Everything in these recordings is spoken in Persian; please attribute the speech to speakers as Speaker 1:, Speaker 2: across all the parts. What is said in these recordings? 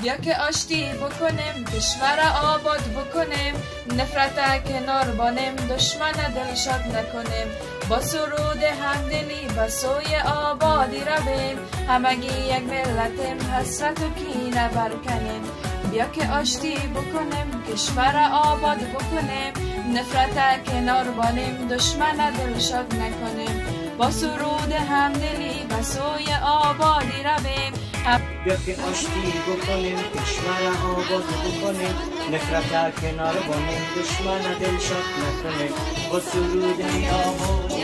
Speaker 1: بیا که آشتی بکنیم، کشور آباد بکنیم، نفرت کنار بانیم، دشمن دل شاد نکنیم. با سرود همدلی به سوی آبادی رویم، همگی یک ملتیم، حسرت و کینه برکنیم. بیا که آشتی بکنیم، کشور آباد بکنیم، نفرت کنار بانیم، دشمن دل شاد نکنیم. با سرود همدلی به سوی آبادی رویم.
Speaker 2: بیا که آشتی بکنیم، کشور آباد بکنیم، نفرت کنار بانیم، دشمن دل شاد نکنیم. با سرود آبادی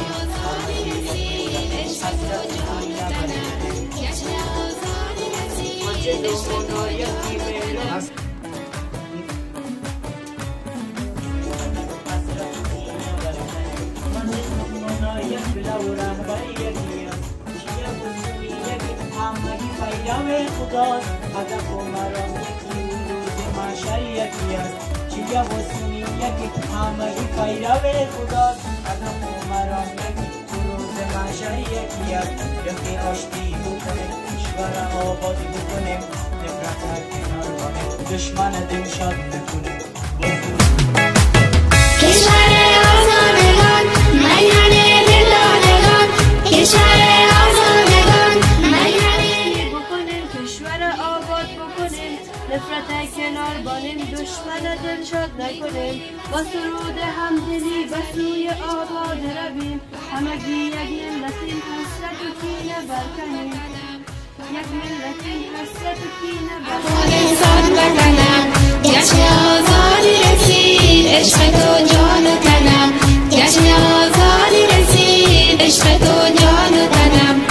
Speaker 2: خدا هدف و مرام یکی روز محشر یکی است. شیعه و سنی یکی همگی پیرو خدا هدف و مرام یکی روز محشر یکی است. یکی آشتی بکنیم، کشور آبادی بکنیم، نفرت کنار بانیم، دشمن دل شاد نکنیم.
Speaker 3: کشور آزادگان، میهن دلدادگان، کشور آزادگان،
Speaker 4: نفرت کنار بانیم، دشمن دل شاد نکنیم. با سرود همدلی به سوی آباد رویم، همگی یک ملتیم، حسرت و کینه برکنیم. یک ملتیم، حسرت و کینه برکنیم.
Speaker 3: انسان بکنم جشن آزادی رسید، عشق تو جان و تنم. جشن آزادی رسید، عشق تو جان و تنم.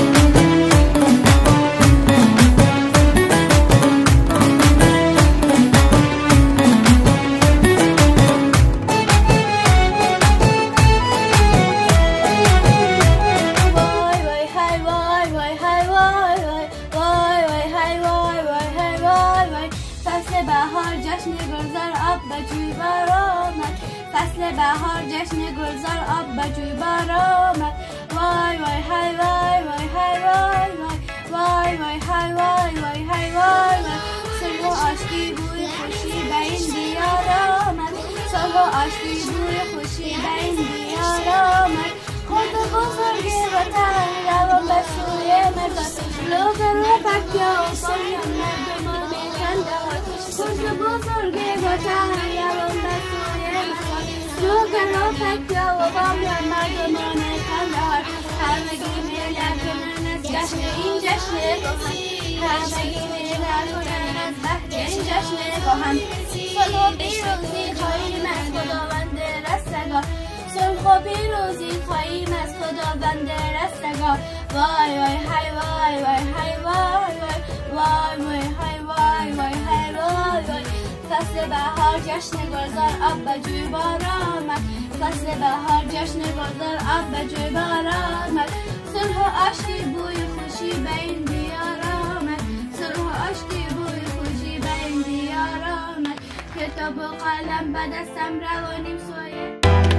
Speaker 4: فصل بهار جشن گلزار آب به جوی بار آمد. وای وای های وای وای های وای وای وای وای های وای وای های وای وای. صلح و آشتی بوی خوشی به این دیار آمد. صلح و آشتی بوی خوشی به این دیار آمد. خود بزرگ وطن روان به سوی مزار، لوگر و پکیا و پایان مردمان کندهار. خود بزرگ وطن روان به سوی مزار، لوگر و پکیا و پایان مردمان کندهار. همگی ملت کنن از جشن این جشن کهن، همگی ملت کنن از بخت این جشن کهن. صلح و پیروزی خواهیم از خداوند رستگار، صلح و پیروزی خواهیم از خداوند رستگار. وای وای های وای وای های وای وای وای وای های وای وای های وای وای. فصل بهار جشن گلزار آب به جوی بار آمد. فصل بهار جشن گلزار آب به جوی بار آمد. صلح و آشتی بوی خوشی به این دیار آمد. صلح و آشتی بوی خوشی به این دیار آمد. کتاب و قلم به دستم روانیم سوی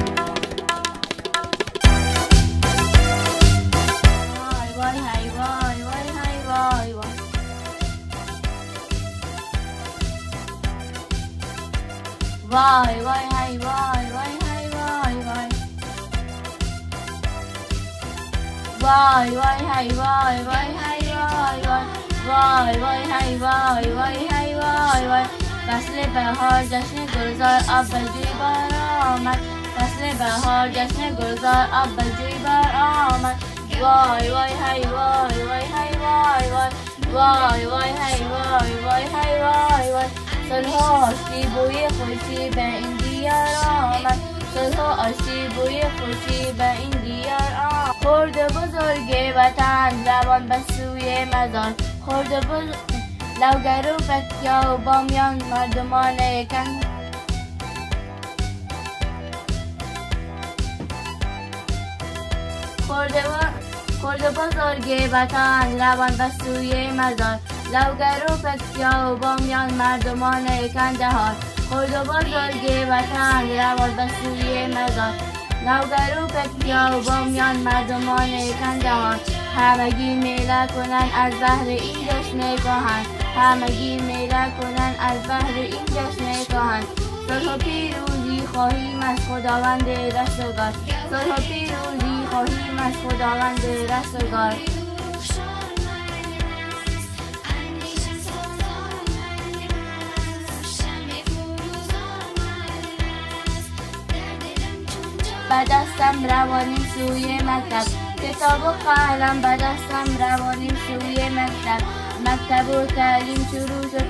Speaker 4: وای های وای وای های وای وای. وای وای های وای وای های وای وای. وای وای های وای وای های وای وای. وای وای های وای وای های وای وای. فصل بهار جشن گلزار آب به جوی بار آمد. فصل بهار جشن گلزار آب به جوی بار آمد. وای وای های وای وای های وای وای. وای وای های وای وای های وای وای. صلح و آشتی بوی خوشی به این دیار آمد. صلح و آشتی بوی خوشی به این دیار آمد. خرد بزرگ وطن روان به سوی مزار، خرد لوگر و پکیا و بامیان مردمان کن. خرد بزرگ وطن روان به سوی مزار، لوگر و پکیا و بامیان مردمان کندهار. خرد بزرگ وطن روان به سوی مزار، لوگر و پکیا و بامیان مردمان کندهار. همگی میله کنن از بحر این جشن کهن، همگی میله کنن از بهر این جشن کهن. صلح و پیروزی خواهیم از خداوند رستگار. صلح و پیروزی خواهیم از خداوند رستگار. به دستم روانیم سوی مکتب، کتاب و قلم به دستم روانیم سوی مکتب. مکتب و تعلیم شروع شد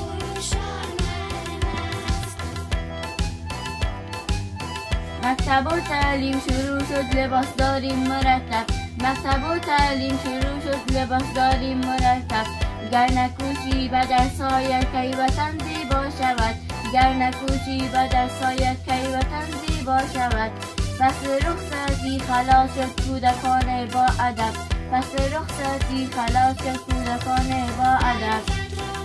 Speaker 4: مکتب و تعلیم شروع شد لباس داریم مرتب. مکتب و تعلیم شروع شد لباس داریم مرتب. گر نکوشی به درسایت کی وطن زیبا شود. گر نکوشی به درسایت کی وطن زیبا شود. فصل رخصتی خلاص شد کودکان با ادب. فصل رخصتی خلاص شد کودکان با ادب.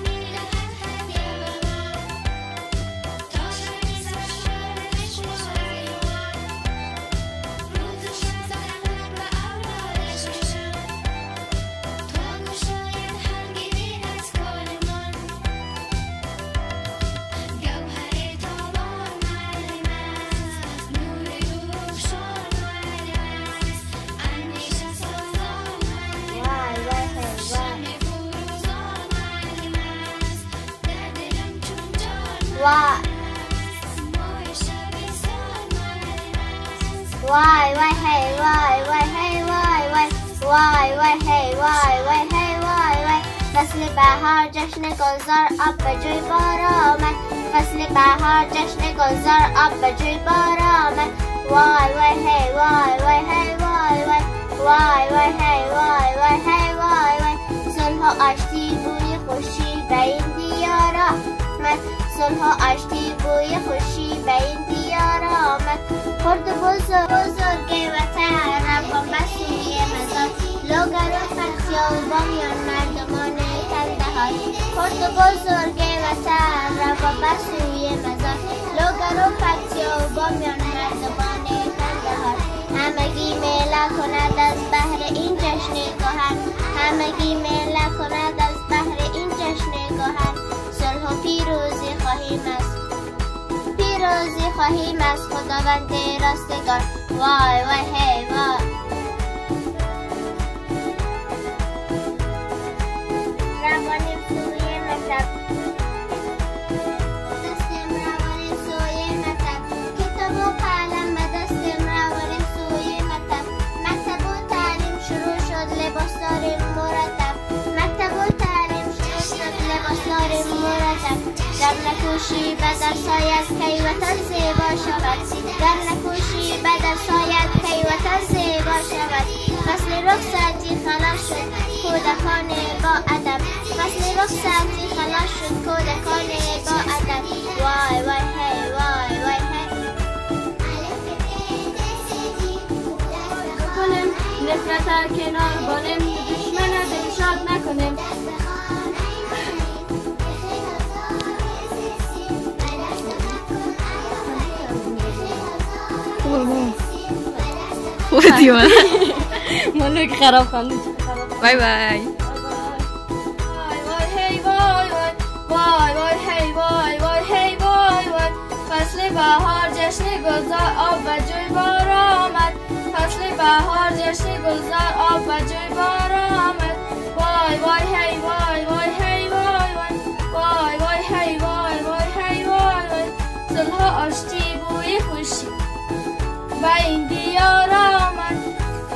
Speaker 4: Why hey why hey why hey why فصل بهار جشن گلزار آب به جوی بار آمد. فصل بهار جشن گلزار آب به جوی بار آمد. وای hey why hey صلح و آشتی بوی خوشی به این دیار آمد. صلح و آشتی بوی خوشی به این دیار آمد. خرد بزرگ وطن رفتم به سوی مزار. لوگر و فتیا و بامیان مردمان کندهار. خرد بزرگ وطن رفتم به سوی مزار. لوگر و فتیا و بامیان مردمان کندهار. همگی میله کند از بهر این جشن کهن. همگی میله کند از بهر این جشن کهن. صلح و پیروزی خواهیم از خداوند رستگار. وای hey وای روانیم سوی مکتب. دستم روانیم سوی مکتب. کتاب و قلم به دستم روانیم سوی مکتب. مکتب و تعلیم شروع شد لباس داریم مرتب. مکتب و تعلیم شروع شد لباس داریم مرتب. گر نکوشی به درسایت کی وطن زیبا شود. گر نکوشی به درسایت کی وطن زیبا شود. فصل رخصتی خلاص شد کودکان با ادب. فصل رخصتی خلاص شد کودکان با ادب. وای hey کنیم نفرت کنار بانیم. دشمن دلشاد نکنیم.
Speaker 1: خودی من
Speaker 4: مالو که خراب خواندی.
Speaker 1: بای بای.
Speaker 4: فصل بهار جشن گلزار آب و جوی بار آمد. فصل بهار جشن گلزار آب و جوی بار آمد. وای hey وای صلح و آشتی بوی خوشی به این دیار آمد.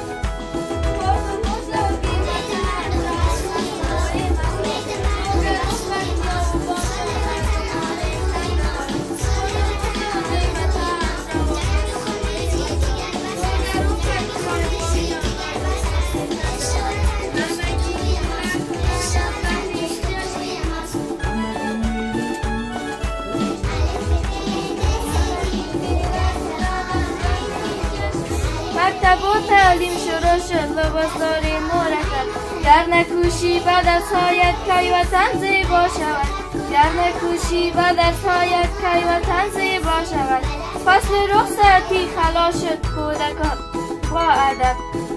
Speaker 4: مکتب و تعلیم شروع شد لباس داریم مرتب. گر نکوشی به درسایت کی وطن زیبا شود. گر نکوشی به درسایت کی وطن زیبا شود. فصل رخصتی خلاص شد کودکان با ادب.